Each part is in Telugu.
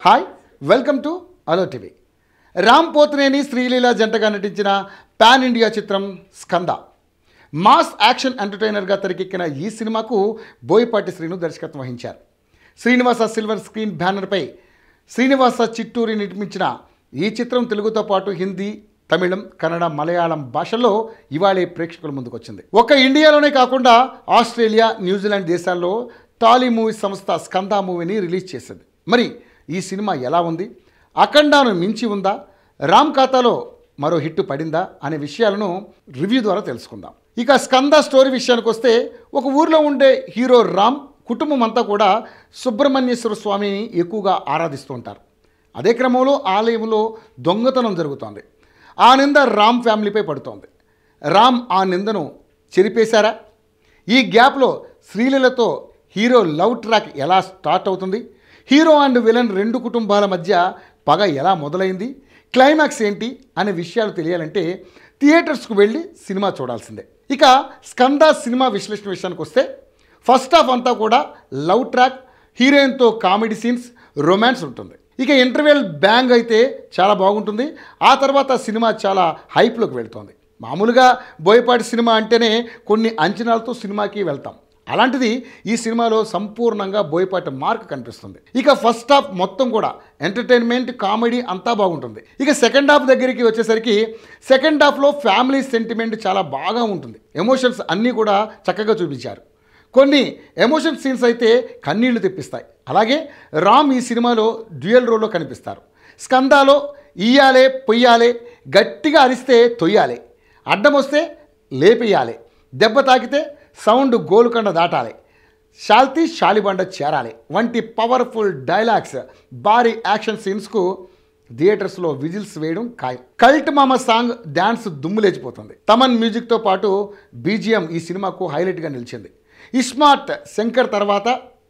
Hi welcome to ALO TV. Ram Pothineni Sreeleela జంటగా నటించిన పాన్ ఇండియా చిత్రం స్కంద. మాస్ యాక్షన్ ఎంటర్టైనర్గా తెరకెక్కిన ఈ సినిమాకు బోయపాటి శ్రీను దర్శకత్వం వహించారు. శ్రీనివాస సిల్వర్ స్క్రీన్ బ్యానర్పై శ్రీనివాస చిట్టూరి నిర్మించిన ఈ చిత్రం తెలుగుతో పాటు హిందీ, తమిళం, కన్నడ, మలయాళం భాషల్లో ఇవాళే ప్రేక్షకుల ముందుకు వచ్చింది. ఒక్క ఇండియాలోనే కాకుండా ఆస్ట్రేలియా, న్యూజిలాండ్ దేశాల్లో టాలీ మూవీ సంస్థ స్కందా మూవీని రిలీజ్ చేసింది. మరి ఈ సినిమా ఎలా ఉంది? అఖండాను మించి ఉందా? రామ్ ఖాతాలో మరో హిట్ పడిందా అనే విషయాలను రివ్యూ ద్వారా తెలుసుకుందాం. ఇక స్కంద స్టోరీ విషయానికి వస్తే, ఒక ఊరిలో ఉండే హీరో రామ్ కుటుంబం అంతా కూడా సుబ్రహ్మణ్యేశ్వర స్వామిని ఎక్కువగా ఆరాధిస్తూ ఉంటారు. అదే క్రమంలో ఆలయంలో దొంగతనం జరుగుతోంది. ఆ నింద రామ్ ఫ్యామిలీపై పడుతోంది. రామ్ ఆ నిందను చెరిపేశారా? ఈ గ్యాప్లో శ్రీలీలతో హీరో లవ్ ట్రాక్ ఎలా స్టార్ట్ అవుతుంది? హీరో అండ్ విలన్ రెండు కుటుంబాల మధ్య పగ ఎలా మొదలైంది? క్లైమాక్స్ ఏంటి అనే విషయాలు తెలియాలంటే థియేటర్స్కు వెళ్ళి సినిమా చూడాల్సిందే. ఇక స్కంద సినిమా విశ్లేషణ విషయానికి వస్తే, ఫస్ట్ హాఫ్ అంతా కూడా లవ్ ట్రాక్, హీరోయిన్తో కామెడీ సీన్స్, రొమాన్స్ ఉంటుంది. ఇక ఇంటర్వెల్ బ్యాంగ్ అయితే చాలా బాగుంటుంది. ఆ తర్వాత సినిమా చాలా హైప్లోకి వెళ్తుంది. మామూలుగా బోయపాటి సినిమా అంటేనే కొన్ని అంచనాలతో సినిమాకి వెళ్తాం. అలాంటిది ఈ సినిమాలో సంపూర్ణంగా బోయపాటి మార్క్ కనిపిస్తుంది. ఇక ఫస్ట్ హాఫ్ మొత్తం కూడా ఎంటర్టైన్మెంట్, కామెడీ అంతా బాగుంటుంది. ఇక సెకండ్ హాఫ్ దగ్గరికి వచ్చేసరికి, సెకండ్ హాఫ్లో ఫ్యామిలీ సెంటిమెంట్ చాలా బాగా ఉంటుంది. ఎమోషన్స్ అన్నీ కూడా చక్కగా చూపించారు. కొన్ని ఎమోషన్ సీన్స్ అయితే కన్నీళ్లు తెప్పిస్తాయి. అలాగే రామ్ ఈ సినిమాలో డ్యూయల్ రోల్లో కనిపిస్తారు. స్కందాలో ఇయ్యాలే పొయ్యాలే, గట్టిగా అరిస్తే తొయ్యాలి, అడ్డం వస్తే లేపేయాలి, దెబ్బ తాకితే సౌండ్ గోలుకొండ దాటాలి, శాల్తీ శాలిబండ చేరాలి వంటి పవర్ఫుల్ డైలాగ్స్, భారీ యాక్షన్ సీన్స్కు థియేటర్స్లో విజిల్స్ వేయడం ఖాయం. కల్ట్ మామ సాంగ్ డ్యాన్స్ దుమ్ము లేచిపోతుంది. తమన్ మ్యూజిక్తో పాటు బీజిఎం ఈ సినిమాకు హైలైట్గా నిలిచింది. ఇస్మార్ట్ శంకర్ తర్వాత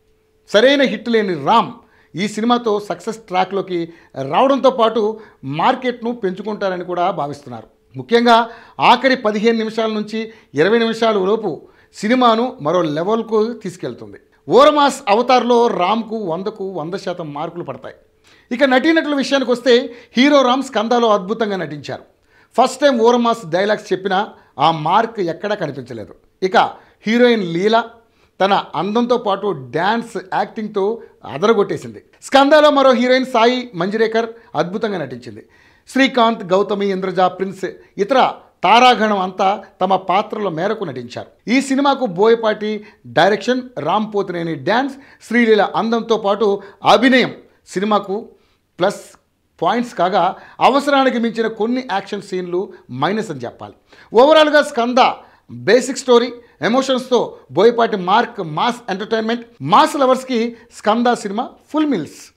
సరైన హిట్ లేని రామ్ ఈ సినిమాతో సక్సెస్ ట్రాక్లోకి రావడంతో పాటు మార్కెట్ను పెంచుకుంటారని కూడా భావిస్తున్నారు. ముఖ్యంగా ఆఖరి 15 నిమిషాల నుంచి 20 నిమిషాల లోపు సినిమాను మరో లెవెల్కు తీసుకెళ్తుంది. ఓరమాస్ అవతార్లో రామ్కు 100కు 100% మార్కులు పడతాయి. ఇక నటీనటుల విషయానికి వస్తే, హీరో రామ్ స్కందాలో అద్భుతంగా నటించారు. ఫస్ట్ టైం ఓరమాస్ డైలాగ్స్ చెప్పినా ఆ మార్క్ ఎక్కడా కనిపించలేదు. ఇక హీరోయిన్ లీలా తన అందంతో పాటు డ్యాన్స్, యాక్టింగ్తో అదరగొట్టేసింది. స్కందాలో మరో హీరోయిన్ సాయి మంజరేకర్ అద్భుతంగా నటించింది. శ్రీకాంత్, గౌతమి, ఇంద్రజ, ప్రిన్స్, ఇతర తారాగణం అంతా తమ పాత్రల మేరకు నటించారు. ఈ సినిమాకు బోయపాటి డైరెక్షన్, రామ్ పోతినేని డ్యాన్స్, శ్రీలీల అందంతో పాటు అభినయం సినిమాకు ప్లస్ పాయింట్స్ కాగా, అవసరానికి మించిన కొన్ని యాక్షన్ సీన్లు మైనస్ అని చెప్పాలి. ఓవరాల్గా స్కంద బేసిక్ స్టోరీ, ఎమోషన్స్తో Boyapati mark, mass entertainment, mass లవర్స్కి స్కంద సినిమా ఫుల్ మీల్స్.